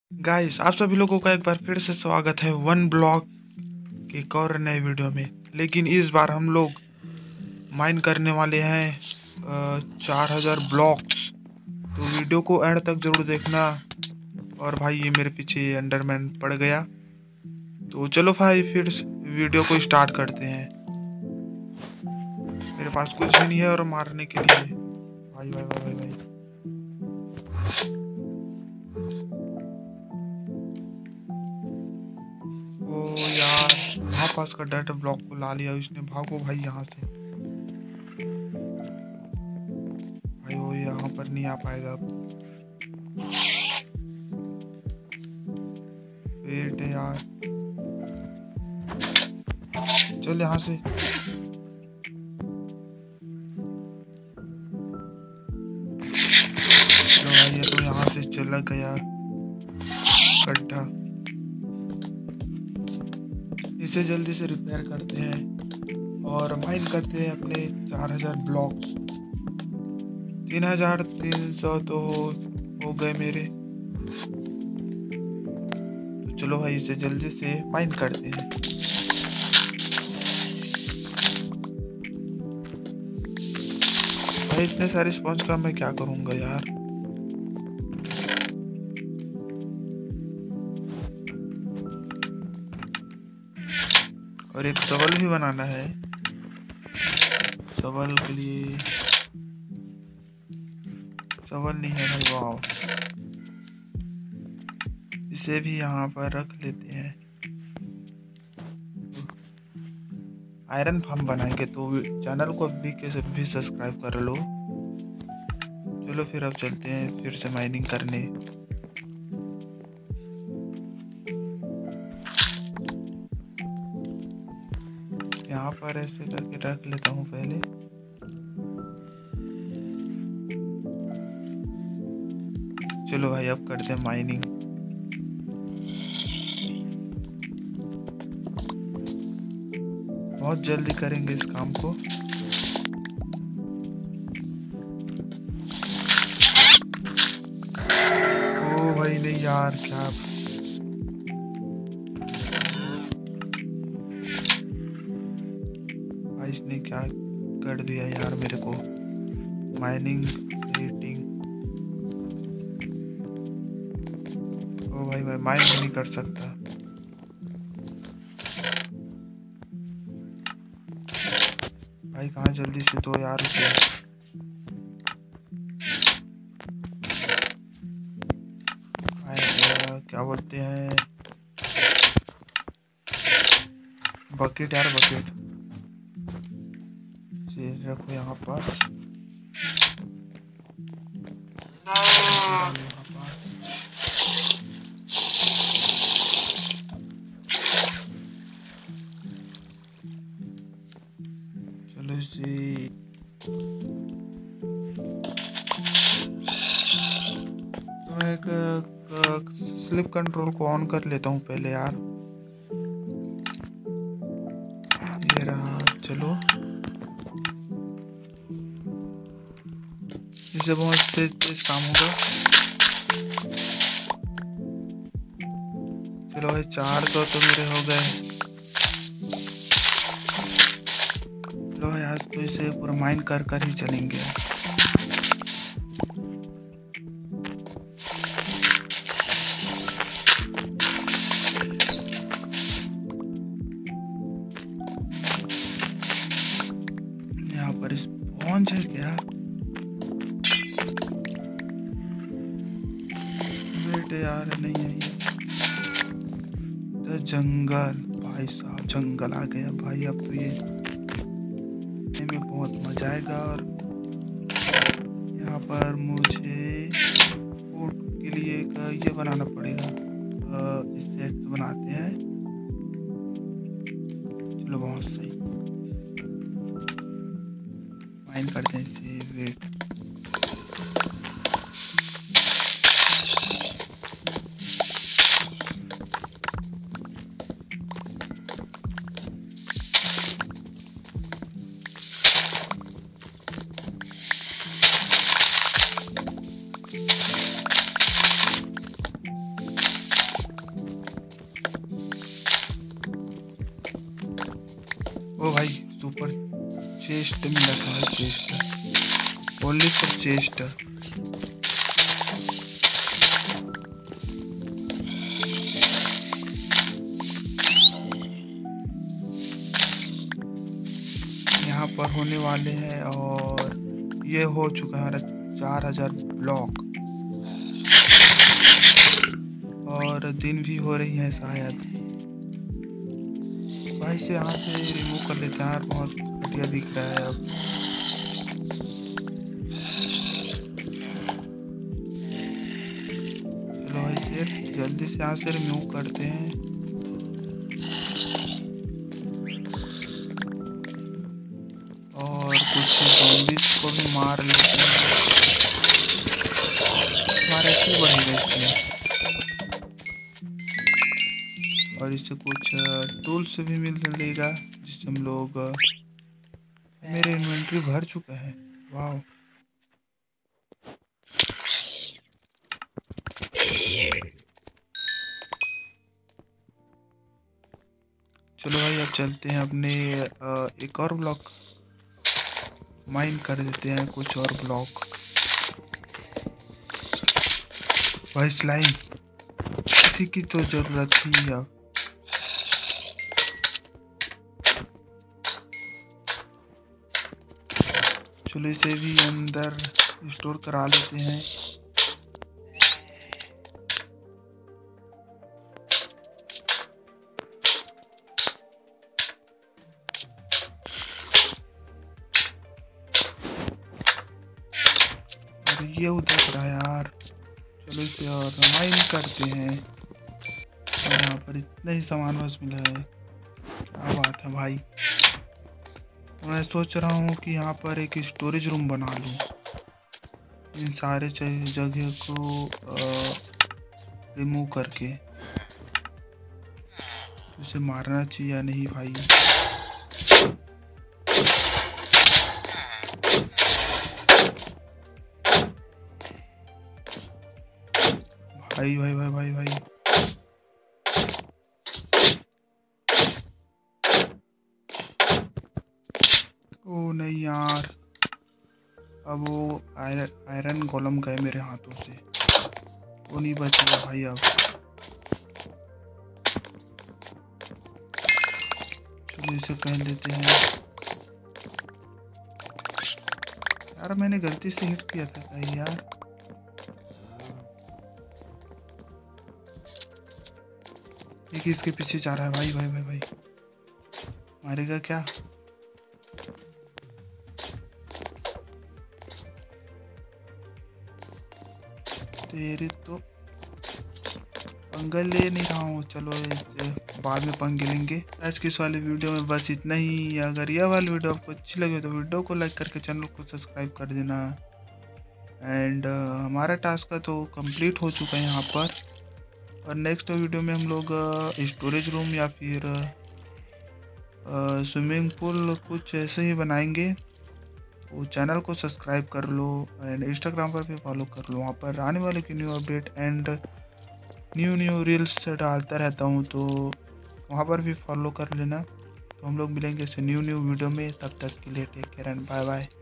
Guys, आप सभी लोगों का एक बार फिर से स्वागत है वन ब्लॉक के एक और नए वीडियो में। लेकिन इस बार हम लोग माइन करने वाले हैं 4000 ब्लॉक्स। तो वीडियो को एंड तक जरूर देखना। और भाई ये मेरे पीछे अंडरमैन पड़ गया। तो चलो भाई फिर वीडियो को स्टार्ट करते हैं। मेरे पास कुछ भी नहीं है और मारने के लिए। भाई भाई भाई भाई भाई ओ यार, वहाँ पास का डाटा ब्लॉक को ला लिया उसने। भागो भाई यहाँ से। भाई वो यहाँ पर नहीं आ पाएगा अब। वेट है यार, चल यहाँ से। चलो भाई, ये तो यहाँ से चला गया गड्ढा। इसे जल्दी से रिपेयर करते हैं और माइन करते हैं अपने 4000 ब्लॉक्स। 3300 तो हो गए मेरे। तो चलो भाई इसे जल्दी से माइन करते हैं। भाई इतने सारे स्पॉन्ज का मैं क्या करूँगा यार। और एक शवल भी बनाना है। शवल के लिए शवल नहीं है भाई। वाह, इसे भी यहाँ पर रख लेते हैं। आयरन फार्म बनाएंगे तो चैनल को भी सब्सक्राइब कर लो। चलो फिर अब चलते हैं फिर से माइनिंग करने। यहाँ पर ऐसे करके रख लेता हूँ पहले। चलो भाई अब करते हैं माइनिंग। बहुत जल्दी करेंगे इस काम को। ओ भाई नहीं यार, क्या भाई इसने क्या कर दिया यार मेरे को। Mining rating. ओ भाई मैं माइन नहीं कर सकता। भाई कहाँ, जल्दी से दो यार उसे। क्या बोलते हैं, बकेट यार, बकेट से रखो यहाँ पर। यहाँ पर चलो इसे तो मैं एक स्लिप कंट्रोल को ऑन कर लेता हूँ पहले यार। ये रहा, चलो इसे बहुत तेज तेज काम होगा। चलो भाई 400 तो मेरे हो गए। चलो भाई आज तो इसे पूरा माइन कर कर ही चलेंगे। यहाँ पर स्पॉन्ज है क्या? वेट यार, नहीं है ये तो जंगल। भाई साहब जंगल आ गया भाई। अब तो ये में बहुत मजा आएगा। और यहाँ पर मुझे फूड के लिए एक ये बनाना पड़ेगा। इससे एक्स बनाते हैं। चलो बहुत सही, माइन करते हैं इसे। वेट, ओ भाई सुपर चेस्ट मिला था भाई, चेस्ट ओनली फॉर चेस्ट। यहाँ पर होने वाले हैं और ये हो चुका है 4000 ब्लॉक और दिन भी हो रही है शायद। भाई से यहाँ से रिमूव कर लेते हैं यार, बहुत घटिया दिख रहा है अब। चलो भाई से जल्दी से यहाँ से रिमूव करते हैं। और कुछ zombies को भी मार लेते हैं, हमारा अच्छी बढ़ेगा इससे। और इससे कुछ टूल्स भी मिलेगा जिससे हम लोग, मेरे इन्वेंटरी भर चुका है। वाह चलो भाई अब चलते हैं अपने एक और ब्लॉक माइन कर देते हैं, कुछ और ब्लॉक। भाई स्लाइम किसी की तो जरूरत थी अब। चलो इसे भी अंदर स्टोर करा लेते हैं। और ये उधर रहा यार, चलो इसे और माइन करते हैं। और यहाँ पर इतना ही सामान बस मिला है, क्या बात है भाई। मैं सोच रहा हूँ कि यहाँ पर एक स्टोरेज रूम बना लूँ, इन सारे जगह को रिमूव करके। उसे मारना चाहिए या नहीं भाई? भाई भाई भाई भाई भाई ओ नहीं यार, अब वो आयरन गोलम गए मेरे हाथों से, वो नहीं बचेगा भाई अब। चलो इसे पहन लेते हैं यार, मैंने गलती से हिट किया था कहीं यार। ये किसके पीछे जा रहा है भाई? भाई भाई भाई मारेगा क्या? तेरे तो पंगे ले नहीं रहा हूँ, चलो इससे बाद में पंगे लेंगे। आज की इस वाली वीडियो में बस इतना ही। अगर यह वाली वीडियो आपको अच्छी लगे तो वीडियो को लाइक करके चैनल को सब्सक्राइब कर देना। एंड हमारा टास्क का तो कंप्लीट हो चुका है यहाँ पर। और नेक्स्ट वीडियो में हम लोग स्टोरेज रूम या फिर स्विमिंग पूल कुछ ऐसे ही बनाएंगे। तो चैनल को सब्सक्राइब कर लो एंड इंस्टाग्राम पर भी फॉलो कर लो, वहाँ पर आने वाले की new update and new reels डालता रहता हूँ, तो वहाँ पर भी फॉलो कर लेना। तो हम लोग मिलेंगे इसे न्यू वीडियो में, तब तक के लिए take care and bye bye.